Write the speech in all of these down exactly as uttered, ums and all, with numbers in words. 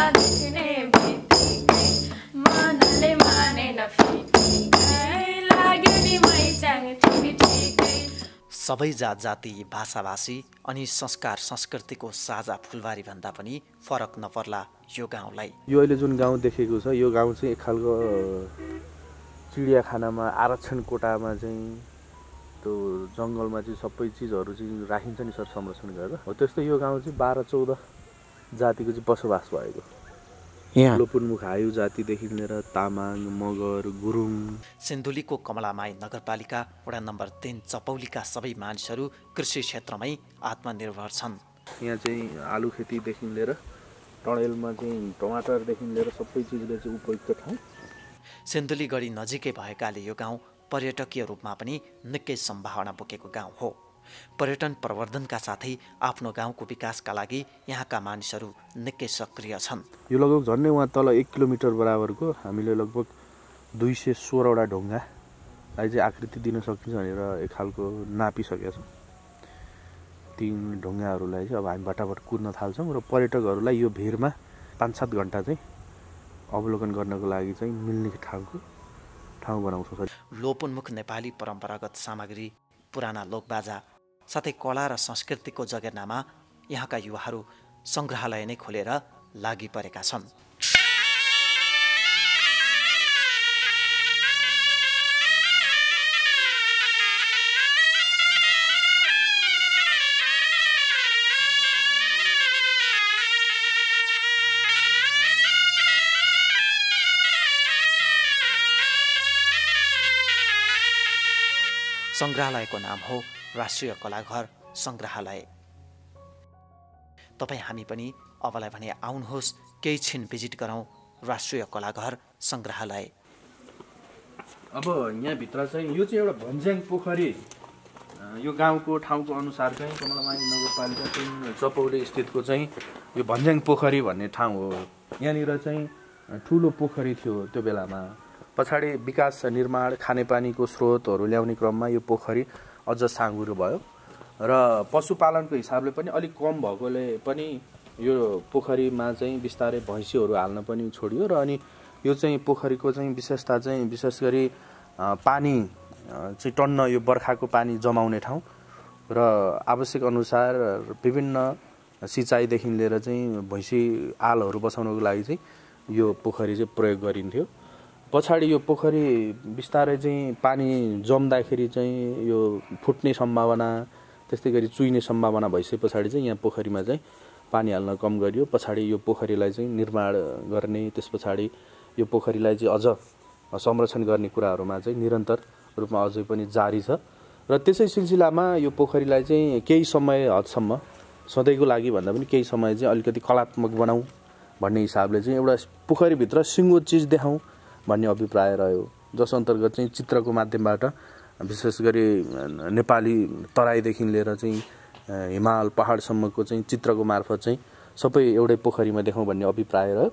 जङ्गलमा देखिने बित्तिकै मनले मानेन फिटिकै लाग्यो नि मैचाङ ठिक ठिकै। सबै जात जाति भाषाभाषी अनि संस्कार संस्कृतिको साझा फुलबारी भन्दा पनि फरक नपर्ला यो गाउँलाई। यो अहिले जुन गाउँ देखेको छ यो गाउँ चाहिँ एक खालको चिडियाखानामा आरक्षण कोटामा चाहिँ त्यो जङ्गलमा चाहिँ सबै चिजहरू चाहिँ राखिन्छ नि सर संरक्षण गरेर, हो त्यस्तो यो गाउँ चाहिँ बाह्र चौध जातिको चाहिँ बसोबास भएको। यहाँ लोपुनमुख आयु जातिदेखि लिएर तामाङ, मगर, गुरुङ। सिन्धुलीको कमलामाई नगरपालिका वडा नम्बर तीन चपौलीका सबै मानिसहरू कृषि क्षेत्रमै आत्मनिर्भर छन्। यहाँ चाहिँ आलु खेतीदेखि लिएर टणेलमा चाहिँ टमाटरदेखि लिएर सबै चिजले चाहिँ उपयुक्त ठाउँ। सिन्धुली गढी नजिकै भएकाले यो गाउँ पर्यटकीय रूपमा पनि निकै सम्भावना बोकेको गाउँ हो। पर्यटन प्रवर्धनका साथै आफ्नो गाउँको विकासका लागि यहाँका मानिसहरू निकै सक्रिय छन्। यो लगभग झन्डै वहाँ तल एक किलोमिटर बराबरको हामीले लगभग दुई सय सोह्रवटा ढुङ्गालाई चाहिँ आकृति दिन सकिन्छ भनेर एक खालको नापिसकेका छौँ। ती ढुङ्गाहरूलाई चाहिँ अब हामी बाटाबाट कुद्न थाल्छौँ र पर्यटकहरूलाई यो भिरमा पाँच सात घन्टा चाहिँ अवलोकन गर्नको लागि चाहिँ मिल्ने ठाउँको ठाउँ बनाउँछौँ। लोपोन्मुख नेपाली परम्परागत सामग्री, पुराना लोकबाजा साथै कला र संस्कृतिको जगेर्नामा यहाँका युवाहरू सङ्ग्रहालय नै खोलेर लागि परेका छन्। सङ्ग्रहालयको नाम हो राष्ट्रिय कलाघर सङ्ग्रहालय। तपाईँ हामी पनि अबलाई भने आउनुहोस् केही छिन भिजिट गरौँ राष्ट्रिय कलाघर सङ्ग्रहालय। अब यहाँभित्र चाहिँ यो चाहिँ एउटा भन्ज्याङ पोखरी, यो गाउँको ठाउँको अनुसार चाहिँ कमलामाई नगरपालिका चाहिँ चपौली स्थितको चाहिँ यो भन्ज्याङ पोखरी भन्ने ठाउँ हो। यहाँनिर चाहिँ ठुलो पोखरी थियो त्यो बेलामा। पछाडि विकास निर्माण खानेपानीको स्रोतहरू ल्याउने क्रममा यो पोखरी अझ साँगुरो भयो र पशुपालनको हिसाबले पनि अलिक कम भएकोले पनि यो पोखरीमा चाहिँ बिस्तारै भैँसीहरू हाल्न पनि छोडियो र अनि यो चाहिँ पोखरीको चाहिँ विशेषता चाहिँ विशेष गरी पानी चाहिँ टन्न यो बर्खाको पानी जमाउने ठाउँ र आवश्यक अनुसार विभिन्न सिँचाइदेखि लिएर चाहिँ भैँसी आलहरू बसाउनको लागि चाहिँ यो पोखरी चाहिँ प्रयोग गरिन्थ्यो। पछाडि यो पोखरी बिस्तारै चाहिँ पानी जम्दाखेरि चाहिँ यो फुट्ने सम्भावना त्यस्तै गरी चुइने सम्भावना भइसके पछाडि चाहिँ यहाँ पोखरीमा चाहिँ पानी हाल्न कम गरियो। पछाडि यो पोखरीलाई चाहिँ निर्माण गर्ने, त्यस पछाडि यो पोखरीलाई चाहिँ अझ संरक्षण गर्ने कुराहरूमा चाहिँ निरन्तर रूपमा अझै पनि जारी छ र त्यसै सिलसिलामा यो पोखरीलाई चाहिँ केही समय हदसम्म सधैँको लागि भन्दा पनि केही समय चाहिँ अलिकति कलात्मक बनाऊ भन्ने हिसाबले चाहिँ एउटा पोखरीभित्र सिङ्गो चिज देखाउँ भन्ने अभिप्राय रह्यो, जस अन्तर्गत चाहिँ चित्रको माध्यमबाट विशेष गरी नेपाली तराईदेखि लिएर चाहिँ हिमाल पहाडसम्मको चाहिँ चित्रको मार्फत चाहिँ सबै एउटै पोखरीमा देखाउँ भन्ने अभिप्राय रह्यो,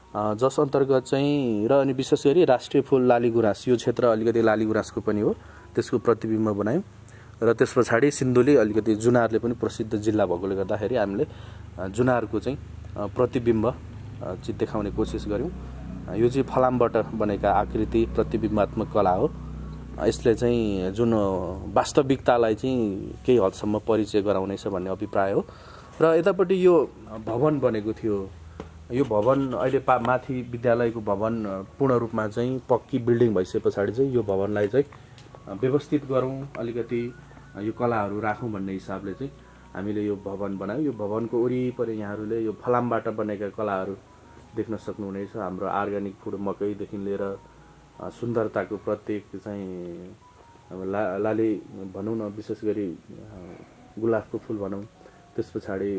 जस अन्तर्गत चाहिँ र अनि विशेष गरी राष्ट्रिय फुल लालीगुराँस, यो क्षेत्र अलिकति लालीगुराँसको पनि हो, त्यसको प्रतिबिम्ब बनायौँ र त्यस पछाडि सिन्धुली अलिकति जुनारले पनि प्रसिद्ध जिल्ला भएकोले गर्दाखेरि हामीले जुनारको चाहिँ प्रतिबिम्ब चाहिँ देखाउने कोसिस गऱ्यौँ। यो चाहिँ फलामबाट बनेका आकृति प्रतिबिम्बात्मक कला हो। यसले चाहिँ जुन वास्तविकतालाई चाहिँ केही हदसम्म परिचय गराउनेछ भन्ने अभिप्राय हो र यतापट्टि यो भवन बनेको थियो। यो भवन अहिले पा माथि विद्यालयको भवन पूर्ण रूपमा चाहिँ पक्की बिल्डिङ भइसके पछाडि चाहिँ यो भवनलाई चाहिँ व्यवस्थित गरौँ, अलिकति यो कलाहरू राखौँ भन्ने हिसाबले चाहिँ हामीले यो भवन बनायौँ। यो भवनको वरिपरि यहाँहरूले यो फलामबाट बनेका कलाहरू देख्न सक्नुहुनेछ। हाम्रो अर्ग्यानिक फुड मकैदेखि लिएर सुन्दरताको प्रत्येक चाहिँ ला लाली भनौँ न, विशेष गरी गुलाबको फुल भनौँ, त्यस पछाडि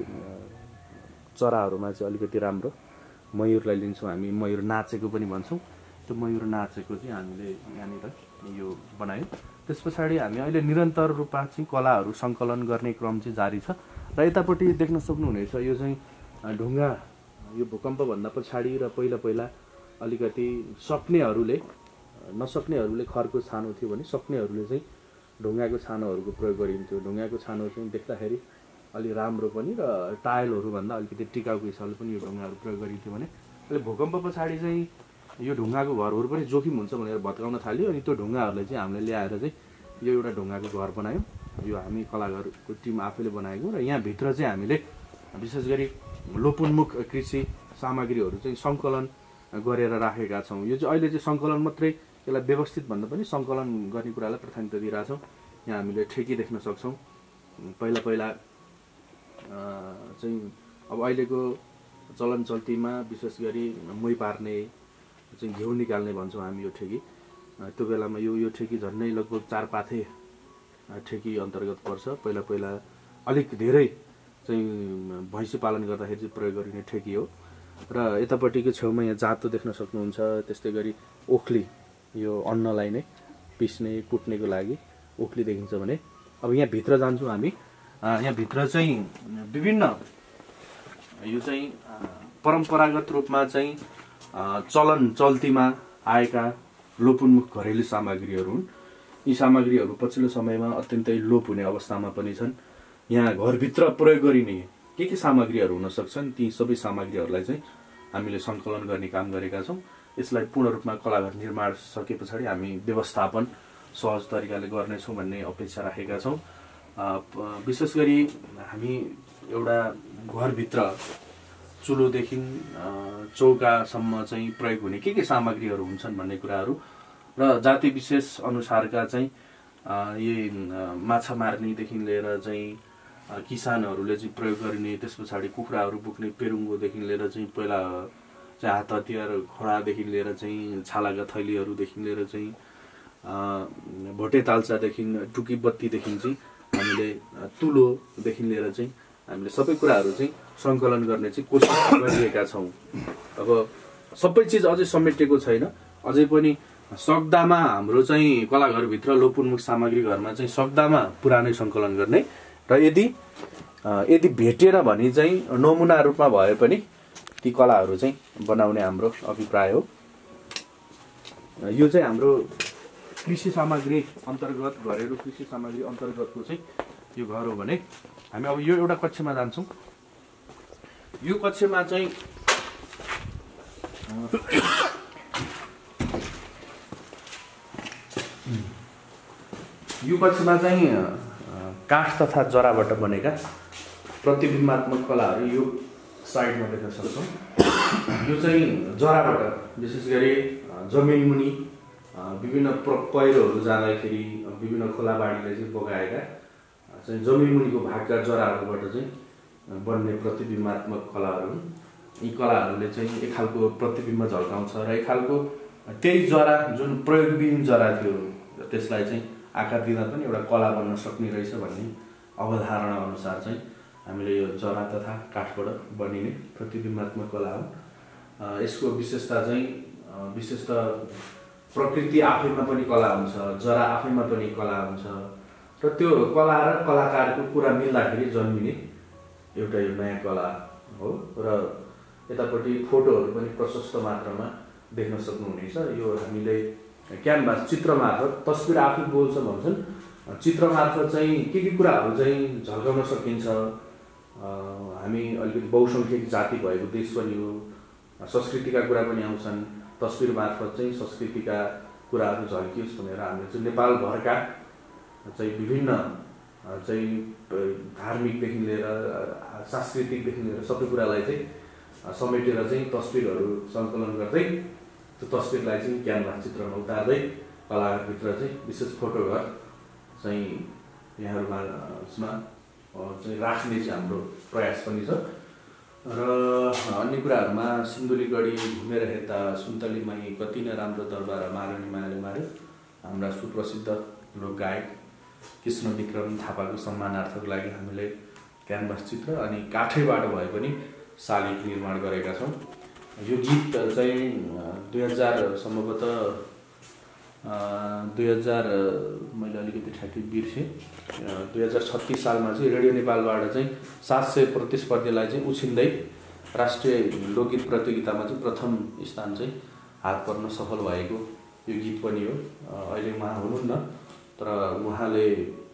चराहरूमा चाहिँ अलिकति राम्रो मयूरलाई लिन्छौँ हामी, मयूर नाचेको पनि भन्छौँ, त्यो मयूर नाचेको चाहिँ हामीले यहाँनिर यो बनायौँ। त्यस पछाडि हामी अहिले निरन्तर रूपमा चाहिँ कलाहरू सङ्कलन गर्ने क्रम चाहिँ जारी छ र यतापट्टि देख्न सक्नुहुनेछ यो चाहिँ ढुङ्गा, यो भूकम्पभन्दा पछाडि र पहिला पहिला अलिकति सक्नेहरूले नसक्नेहरूले खरको छानो थियो भने सक्नेहरूले चाहिँ ढुङ्गाको छानोहरूको प्रयोग गरिन्थ्यो। ढुङ्गाको छानो चाहिँ देख्दाखेरि अलि राम्रो पनि र टाइलहरूभन्दा अलिकति टिकाउको हिसाबले पनि यो ढुङ्गाहरू प्रयोग गरिन्थ्यो भने अहिले भूकम्प पछाडि चाहिँ यो ढुङ्गाको घरहरू पनि जोखिम हुन्छ भनेर भत्काउन थाल्यो। अनि त्यो ढुङ्गाहरूलाई चाहिँ हामीले ल्याएर चाहिँ यो एउटा ढुङ्गाको घर बनायौँ। यो हामी कलाकारको टिम आफैले बनाएको र यहाँभित्र चाहिँ हामीले विशेष गरी लोपोन्मुख कृषि सामग्रीहरू चाहिँ सङ्कलन गरेर राखेका छौँ। यो चाहिँ अहिले चाहिँ सङ्कलन मात्रै, यसलाई व्यवस्थित भन्दा पनि सङ्कलन गर्ने कुरालाई प्राथमिकता दिइरहेछौँ। यहाँ हामीले ठेकी देख्न सक्छौँ। पहिला पहिला चाहिँ अब अहिलेको चलन चल्तीमा विशेष गरी मोही पार्ने चाहिँ घिउ निकाल्ने भन्छौँ हामी यो ठेकी। त्यो बेलामा यो यो ठेकी झन्डै लगभग चार पाथे ठेकी अन्तर्गत पर्छ। पहिला पहिला अलिक धेरै चाहिँ भैँसी पालन गर्दाखेरि चाहिँ प्रयोग गरिने ठेकी हो। र यतापट्टिको छेउमा यहाँ जातो देख्न सक्नुहुन्छ। त्यस्तै गरी ओख्ली, यो अन्नलाई नै पिस्ने कुट्नेको लागि ओख्ली देखिन्छ भने अब यहाँभित्र जान्छौँ हामी। यहाँभित्र चाहिँ विभिन्न यो चाहिँ परम्परागत रूपमा चाहिँ चलन चल्तीमा आएका लोपोन्मुख घरेलु सामग्रीहरू हुन्। यी सामग्रीहरू पछिल्लो समयमा अत्यन्तै लोप हुने अवस्थामा पनि छन्। यहाँ घरभित्र प्रयोग गरिने के के सामग्रीहरू हुन सक्छन्, ती सबै सामग्रीहरूलाई चाहिँ हामीले सङ्कलन गर्ने काम गरेका छौँ। यसलाई पूर्ण रूपमा कलाघर निर्माण सके पछाडि हामी व्यवस्थापन सहज तरिकाले गर्नेछौँ भन्ने अपेक्षा राखेका छौँ। विशेष गरी हामी एउटा घरभित्र चुलोदेखि चौकासम्म चाहिँ प्रयोग हुने के के सामग्रीहरू हुन्छन् भन्ने कुराहरू र जाति विशेष अनुसारका चाहिँ यही माछा मार्नेदेखि लिएर चाहिँ किसानहरूले चाहिँ प्रयोग गरिने, त्यस पछाडि कुखुराहरू बोक्ने पेरुङ्गोदेखि लिएर चाहिँ पहिला चाहिँ हात हतियार खोडादेखि लिएर चाहिँ छालाका थैलीहरूदेखि लिएर चाहिँ भोटे ताल्चादेखि टुकी बत्तीदेखि चाहिँ हामीले तुलोदेखि लिएर चाहिँ हामीले सबै कुराहरू चाहिँ सङ्कलन गर्ने चाहिँ कोसिस गरिरहेका छौँ। अब सबै चिज अझै समेटिएको छैन। अझै पनि सक्दामा हाम्रो चाहिँ कलाघरभित्र लोपोन्मुख सामग्री घरमा चाहिँ सक्दामा पुरानै सङ्कलन गर्ने र यदि यदि भेटेन भने चाहिँ नमुना रूपमा भए पनि ती कलाहरू चाहिँ बनाउने हाम्रो अभिप्राय हो। यो चाहिँ हाम्रो कृषि सामग्री अन्तर्गत घरेलु कृषि सामग्री अन्तर्गतको चाहिँ यो घर हो भने हामी अब यो एउटा कक्षमा जान्छौँ। यो कक्षमा चाहिँ यो कक्षमा चाहिँ काठ तथा जराबाट बनेका प्रतिबिम्बात्मक कलाहरू यो साइडमा देख्न सक्छौँ। यो चाहिँ जराबाट विशेष गरी जमिन मुनि विभिन्न पहिरोहरू जाँदाखेरि विभिन्न खोलाबाडीले चाहिँ बगाएका चाहिँ जमिन मुनिको भागका जराहरूबाट चाहिँ बन्ने प्रतिबिम्बात्मक कलाहरू हुन्। यी कलाहरूले चाहिँ एक खालको प्रतिबिम्ब झल्काउँछ र एक खालको त्यही जरा जुन प्रयोगविहीन जरा थियो त्यसलाई चाहिँ आकार दिँदा पनि एउटा कला बन्न सक्ने रहेछ भन्ने अवधारणा अनुसार चाहिँ हामीले यो जरा तथा काठबाट बनिने प्रतिबिम्बात्मक कला हो। यसको विशेषता चाहिँ विशेषतः प्रकृति आफैमा पनि कला हुन्छ, जरा आफैमा पनि कला हुन्छ र त्यो कला र कलाकारको कुरा मिल्दाखेरि जन्मिने एउटा यो नयाँ कला हो। र यतापट्टि फोटोहरू पनि प्रशस्त मात्रामा देख्न सक्नुहुनेछ। यो हामीले क्यानभास चित्र मार्फत, तस्बिर आफै बोल्छ भन्छन्, चित्र मार्फत चाहिँ के के कुराहरू चाहिँ झल्काउन सकिन्छ। हामी अलिकति बहुसङ्ख्यक जाति भएको देश पनि हो, संस्कृतिका कुरा पनि आउँछन्। तस्बिर मार्फत चाहिँ संस्कृतिका कुराहरू झल्कियोस् भनेर हामीले चाहिँ नेपालभरका चाहिँ विभिन्न चाहिँ धार्मिकदेखि लिएर सांस्कृतिकदेखि लिएर सबै कुरालाई चाहिँ समेटेर चाहिँ तस्बिरहरू सङ्कलन गर्दै त्यो तस्बिरलाई चाहिँ क्यानभास चित्रमा उतार्दै कलाकारभित्र चाहिँ विशेष फोटोघर चाहिँ यहाँहरूमा चाहिँ राख्ने चाहिँ हाम्रो प्रयास पनि छ। र अन्य कुराहरूमा सिन्धुलीगढी घुमेर हेर्दा सुन्तलीमाई कति नै राम्रो दरबार मारुनी मायाले मार्यो, हाम्रा सुप्रसिद्ध लोकगायक कृष्ण विक्रम थापाको सम्मानार्थको लागि हामीले क्यानभास चित्र अनि काठैबाट भए पनि शालिग निर्माण गरेका छौँ। यो गीत चाहिँ दुई हजार सम्भवतः दुई हजार मैले अलिकति ठ्याक्कै बिर्सेँ दुई हजार छत्तिस सालमा चाहिँ रेडियो नेपालबाट चाहिँ सात सय प्रतिस्पर्धीलाई चाहिँ उछिन्दै राष्ट्रिय लोकगीत प्रतियोगितामा चाहिँ प्रथम स्थान चाहिँ हात पर्न सफल भएको यो गीत पनि हो। अहिले उहाँ हुनुहुन्न, तर उहाँले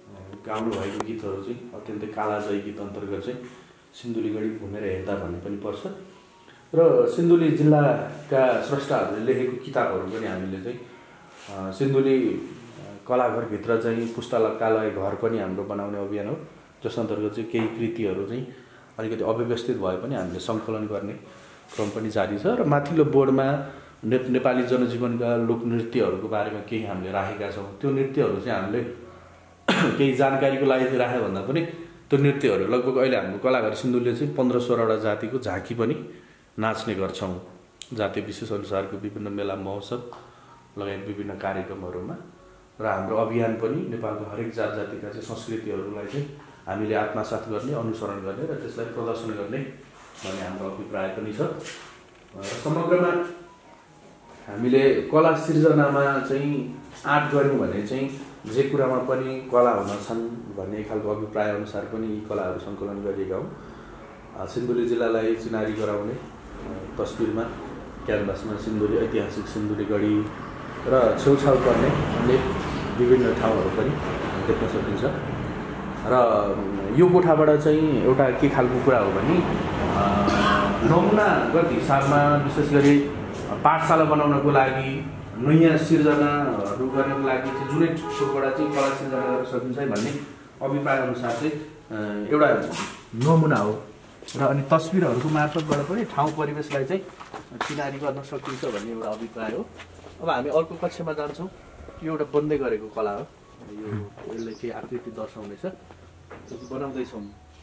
गाउनु भएको गीतहरू चाहिँ अत्यन्तै कालाजयी गीत अन्तर्गत चाहिँ सिन्धुलीगढी घुमेर हेर्दा भन्ने पनि पर्छ र सिन्धुली जिल्लाका स्रष्टाहरूले लेखेको किताबहरू पनि हामीले चाहिँ सिन्धुली कलाघरभित्र चाहिँ पुस्तकालय घर पनि हाम्रो बनाउने अभियान हो, जस अन्तर्गत चाहिँ केही कृतिहरू चाहिँ अलिकति अव्यवस्थित भए पनि हामीले सङ्कलन गर्ने क्रम पनि जारी छ र माथिल्लो बोर्डमा ने नेपाली जनजीवनका लोकनृत्यहरूको बारेमा केही हामीले राखेका छौँ। त्यो नृत्यहरू चाहिँ हामीले केही जानकारीको लागि राख्यो भन्दा पनि त्यो नृत्यहरू लगभग अहिले हाम्रो कलाघर सिन्धुलीले चाहिँ पन्ध्र सोह्रवटा जातिको झाँकी पनि नाच्ने गर्छौँ, जातीय विशेष अनुसारको विभिन्न मेला महोत्सव लगायत विभिन्न कार्यक्रमहरूमा। र हाम्रो अभियान पनि नेपालको हरेक जात जातिका चाहिँ संस्कृतिहरूलाई चाहिँ हामीले आत्मसात गर्ने, अनुसरण गर्ने र त्यसलाई प्रदर्शन गर्ने भन्ने हाम्रो अभिप्राय पनि छ। र समग्रमा हामीले कला सिर्जनामा चाहिँ आँट गऱ्यौँ भने चाहिँ जे कुरामा पनि कला हुन छन् भन्ने खालको अभिप्राय अनुसार पनि यी कलाहरू सङ्कलन गरिएका हौँ। सिन्धुली जिल्लालाई चिनारी गराउने तस्बिरमा क्यानभासमा सिन्धुली, ऐतिहासिक सिन्धुलीगढी र छेउछाउ पर्ने अनेक विभिन्न ठाउँहरू पनि देख्न सकिन्छ। र यो कोठाबाट चाहिँ एउटा के खालको कुरा हो भने नमुनागत हिसाबमा विशेष गरी पाठशाला बनाउनको लागि, नयाँ सिर्जनाहरू गर्नको लागि चाहिँ जुनै ठाउँबाट चाहिँ कला सिर्जना गर्न सकिन्छ भन्ने अभिप्राय अनुसार चाहिँ एउटा नमुना हो र अनि तस्बिरहरूको मार्फतबाट पनि ठाउँ परिवेशलाई चाहिँ चिनारी गर्न सकिन्छ भन्ने एउटा अभिप्राय हो। अब हामी अर्को कक्षामा जान्छौँ। यो एउटा बन्दै गरेको कला हो, यो यसले केही आकृति दर्शाउनेछ, बनाउँदैछौँ।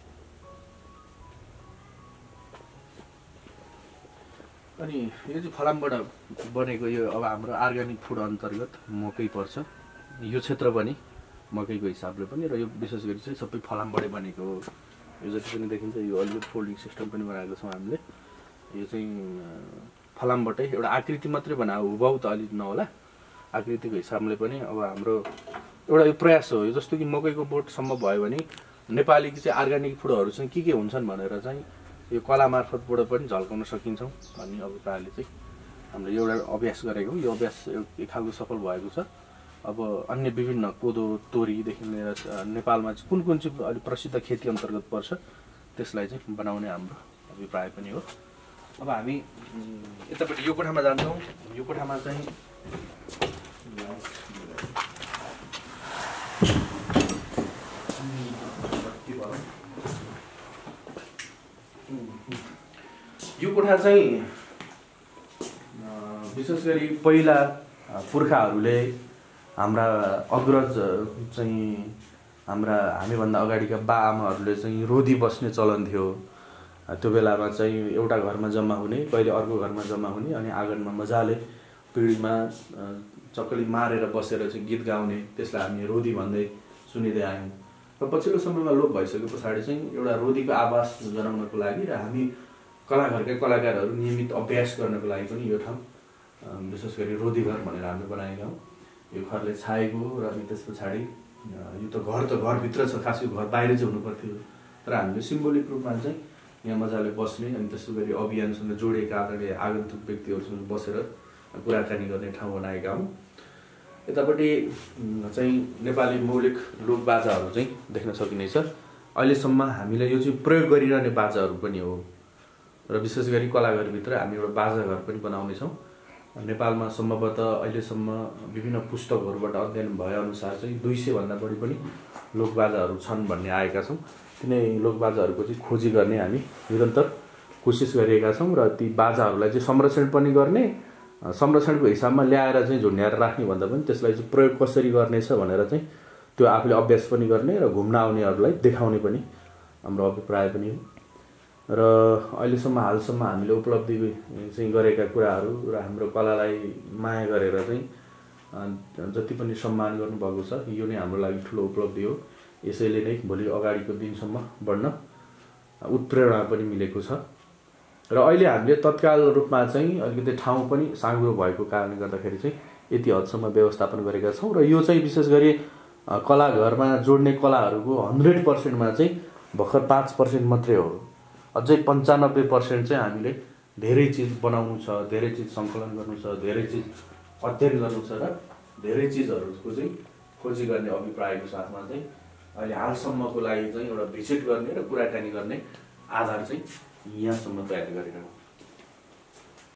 अनि यो चाहिँ फलामबाट बनेको यो अब हाम्रो अर्ग्यानिक फुड अन्तर्गत मकै पर्छ। यो क्षेत्र पनि मकैको हिसाबले पनि र यो विशेष गरी चाहिँ सबै फलामबाटै बनेको हो। यो जति पनि देखिन्छ यो अलिकति फोल्डिङ सिस्टम पनि बनाएको छौँ हामीले। यो चाहिँ फलामबाटै एउटा आकृति मात्रै बनायो, हुबहु त अलिक नहोला, आकृतिको हिसाबले पनि अब हाम्रो एउटा यो प्रयास हो। यो जस्तो कि मकैको बोट सम्भव भयो भने नेपाली चाहिँ अर्ग्यानिक फुडहरू चाहिँ के के हुन्छन् भनेर चाहिँ यो कला मार्फतबाट पनि झल्काउन सकिन्छौँ भन्ने अभिप्रायले चाहिँ हामीले एउटा अभ्यास गरेको। यो अभ्यास एक खालको सफल भएको छ। अब अन्य विभिन्न कोदो, तोरीदेखि लिएर नेपालमा चाहिँ कुन कुन चाहिँ अलिक प्रसिद्ध खेती अन्तर्गत पर्छ त्यसलाई चाहिँ बनाउने हाम्रो अभिप्राय पनि हो। अब हामी यतापट्टि यो कोठामा जान्छौँ। यो कोठामा चाहिँ यो कोठा चाहिँ विशेष गरी पहिला पुर्खाहरूले हाम्रा अग्रज चाहिँ हाम्रा हामीभन्दा अगाडिका बा आमाहरूले चाहिँ रोदी बस्ने चलन थियो। त्यो बेलामा चाहिँ एउटा घरमा जम्मा हुने, कहिले अर्को घरमा जम्मा हुने, अनि आँगनमा मजाले पिँढीमा चक्कली मारेर बसेर चाहिँ गीत गाउने, त्यसलाई हामी रोदी भन्दै सुनिँदै आयौँ। र पछिल्लो समयमा लोप भइसके पछाडि चाहिँ एउटा रोदीको आवाज जनाउनको लागि र हामी कलाघरका कलाकारहरू नियमित अभ्यास गर्नको लागि पनि यो ठाउँ विशेष गरी रोदी घर भनेर हामीले बनाएका हौँ। यो घरले छाएको र अनि त्यस पछाडि यो त घर त घरभित्र छ, खास यो घर बाहिर चाहिँ हुनुपर्थ्यो, तर हामीले सिम्बोलिक रूपमा चाहिँ यहाँ मजाले बस्ने अनि त्यसो गरी अभियानसँग जोडिएका आदरणीय आगन्तुक व्यक्तिहरूसँग बसेर कुराकानी गर्ने ठाउँ बनाएका हौँ। यतापट्टि चाहिँ नेपाली मौलिक लोक बाजाहरू चाहिँ देख्न सकिनेछ। अहिलेसम्म हामीले यो चाहिँ प्रयोग गरिरहने बाजाहरू पनि हो र विशेष गरी कलाघरभित्र हामी एउटा बाजा घर पनि बनाउनेछौँ। नेपालमा सम्भवतः अहिलेसम्म विभिन्न पुस्तकहरूबाट अध्ययन भएअनुसार चाहिँ दुई सयभन्दा बढी पनि लोकबाजाहरू छन् भन्ने आएका छौँ। तिनै लोकबाजाहरूको चाहिँ खोजी गर्ने हामी निरन्तर कोसिस गरिएका छौँ र ती बाजाहरूलाई चाहिँ संरक्षण पनि गर्ने, संरक्षणको हिसाबमा ल्याएर चाहिँ झुन्ड्याएर राख्ने भन्दा पनि त्यसलाई चाहिँ प्रयोग कसरी गर्नेछ भनेर चाहिँ त्यो आफूले अभ्यास पनि गर्ने र घुम्न आउनेहरूलाई देखाउने पनि हाम्रो अभिप्राय पनि हो। र अहिलेसम्म हालसम्म हामीले उपलब्धि चाहिँ गरेका कुराहरू र हाम्रो कलालाई माया गरेर चाहिँ जति पनि सम्मान गर्नुभएको छ यो नै हाम्रो लागि ठुलो उपलब्धि हो। यसैले नै भोलि अगाडिको दिनसम्म बढ्न उत्प्रेरणा पनि मिलेको छ। र अहिले हामीले तत्काल रूपमा चाहिँ अलिकति ठाउँ पनि साँघुरो भएको कारणले गर्दाखेरि चाहिँ यति हदसम्म व्यवस्थापन गरेका छौँ। र यो चाहिँ विशेष गरी कलाघरमा जोड्ने कलाहरूको हन्ड्रेड पर्सेन्टमा चाहिँ भर्खर पाँच पर्सेन्ट मात्रै हो। अझै पन्चानब्बे पर्सेन्ट चाहिँ हामीले धेरै चिज बनाउनु छ, धेरै चिज सङ्कलन गर्नु छ, धेरै चिज अध्ययन गर्नु छ र धेरै चिजहरूको चाहिँ खोजी गर्ने अभिप्रायको साथमा चाहिँ अहिले हालसम्मको लागि चाहिँ एउटा भिजिट गर्ने र कुराकानी गर्ने आधार चाहिँ यहाँसम्म तयारी गरेका हौँ।